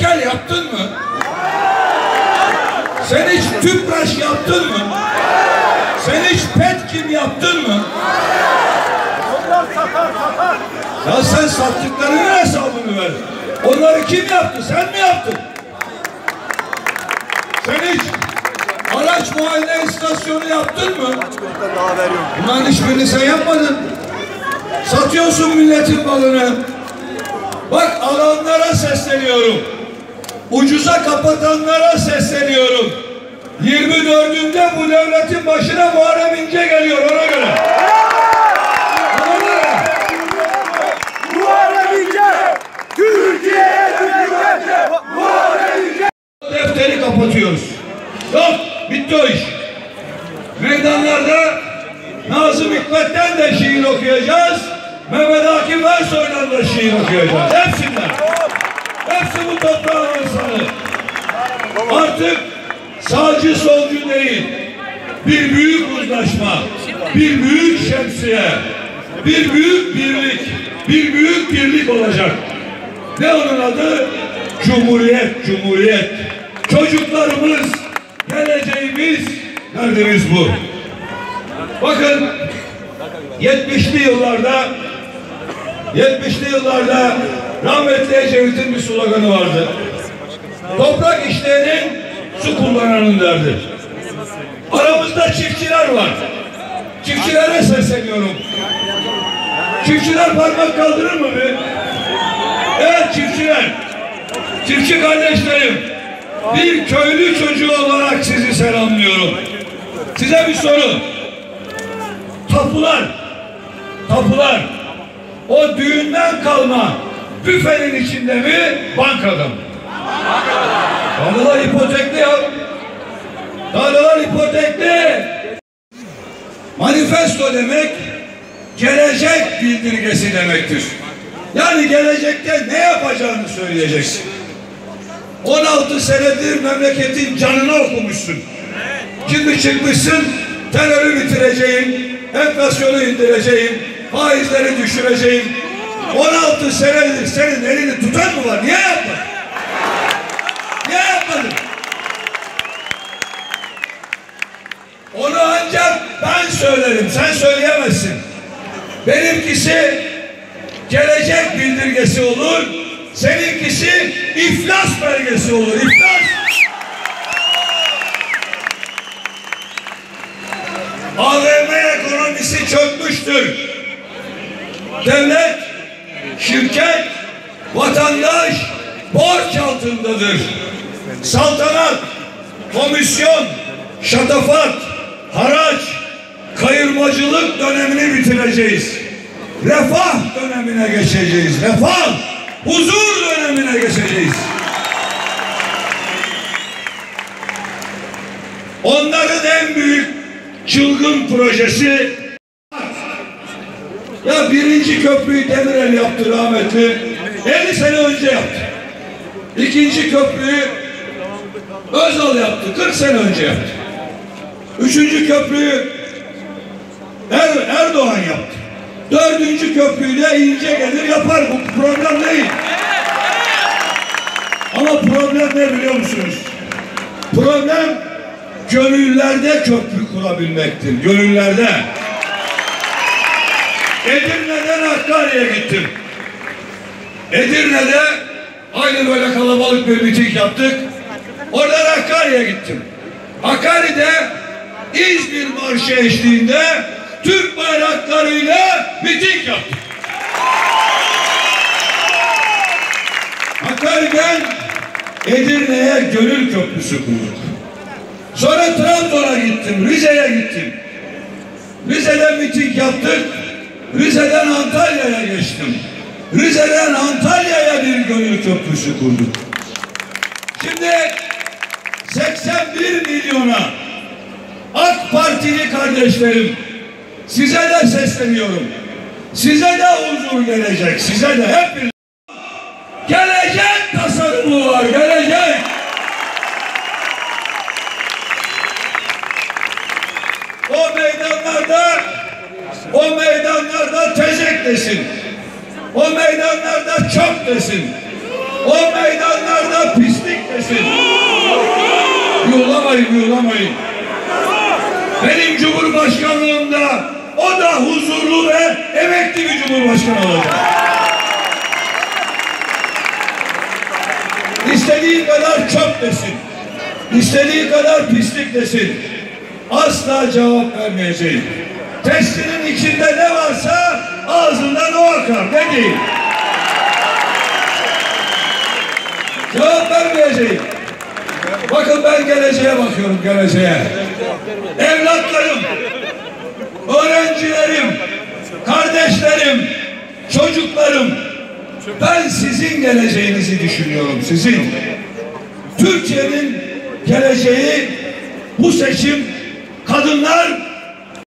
reçel yaptın mı? Sen hiç tüpraş yaptın mı? Sen hiç petkim yaptın mı? Ya sen sattıklarının hesabını ver. Onları kim yaptı? Sen mi yaptın? Sen hiç araç muayene istasyonu yaptın mı? Bunların hiçbirini sen yapmadın. Satıyorsun milletin malını. Bak alanlara sesleniyorum. Ucuza kapatanlara sesleniyorum. 24'ünde bu devletin başına Muharrem İnce geliyor, ona göre. Ona göre. Muharrem İnce! Türkiye'ye düşecek! Muharrem İnce! Defteri kapatıyoruz. Yok, bitti o iş. Meydanlarda Nazım Hikmet'ten de şiir okuyacağız. Mehmet Akif Ersoy'dan da şiir okuyacağız. Hepsinden. Hepsi bu toprağın insanı. Artık sağcı solcu değil. Bir büyük uzlaşma, bir büyük şemsiye, bir büyük birlik, bir büyük birlik olacak. Ne onun adı? Cumhuriyet, Cumhuriyet. Çocuklarımız, geleceğimiz, derdimiz bu. Bakın 70'li yıllarda rahmetli Ecevit'in bir sloganı vardı. Toprak işleyenin, su kullananın derdi. Aramızda çiftçiler var. Çiftçilere sesleniyorum. Çiftçiler parmak kaldırır mı be? Evet çiftçiler. Çiftçi kardeşlerim. Bir köylü çocuğu olarak sizi selamlıyorum. Size bir soru. Tapular o düğünden kalma büfenin içinde mi, bankada mı? Tarlalar ipotekli ya. Tarlalar ipotekli. Manifesto demek gelecek bildirgesi demektir. Yani gelecekte ne yapacağını söyleyeceksin. 16 senedir memleketin canını okumuşsun. Şimdi çıkmışsın, terörü bitireceğim, enflasyonu indireceğim, faizleri düşüreceğim. 16 senedir senin elini tutan mı var? Niye yapmadın? Niye yapmadın? Onu ancak ben söylerim, sen söyleyemezsin. Benimkisi gelecek bildirgesi olur, seninkisi iflas belgesi olur. İflas. AVM ekonomisi çökmüştür. Devlet, şirket, vatandaş borç altındadır. Saltanat, komisyon, şatafat, haraç, kayırmacılık dönemini bitireceğiz. Refah dönemine geçeceğiz. Refah, huzur dönemine geçeceğiz. Onların en büyük çılgın projesi, ya birinci köprüyü Demirel yaptı rahmetli, 50 sene önce yaptı. İkinci köprüyü Özal yaptı, 40 sene önce yaptı. Üçüncü köprüyü Erdoğan yaptı. Dördüncü köprüyü de İnce gelir yapar. Bu problem değil. Ama problem ne biliyor musunuz? Problem gönüllerde köprü kurabilmektir. Gönüllerde. Edirne'den Hakkari'ye gittim. Edirne'de aynı böyle kalabalık bir miting yaptık. Oradan Hakkari'ye gittim. Hakkari'de İzmir Marşı eşliğinde Türk bayraklarıyla miting yaptık. Hakkari'den Edirne'ye gönül köprüsü kurduk. Sonra Trabzon'a gittim, Rize'ye gittim. Rize'den miting yaptık. Rize'den Antalya'ya geçtim. Rize'den Antalya'ya bir gönül köprüsü kurduk. Şimdi 81 milyona AK Partili kardeşlerim, size de sesleniyorum. Size de huzur gelecek. Size de hep bir gelecek tasarrufu var. Gelecek. O meydanlarda tezek desin. O meydanlarda çöp desin. O meydanlarda desin. Yuhlamayın. Benim Cumhurbaşkanlığımda o da huzurlu ve emekli bir Cumhurbaşkanı olacak. İstediği kadar çöp desin. İstediği kadar pislik desin. Asla cevap vermeyeceğim. Testinin içinde ne varsa ağzından o akar. Ne diyeyim? Cevap vermeyeceğim. Bakın ben geleceğe bakıyorum, geleceğe. Evlatlarım, öğrencilerim, kardeşlerim, çocuklarım. Ben sizin geleceğinizi düşünüyorum, sizin. Türkiye'nin geleceği bu seçim kadınlar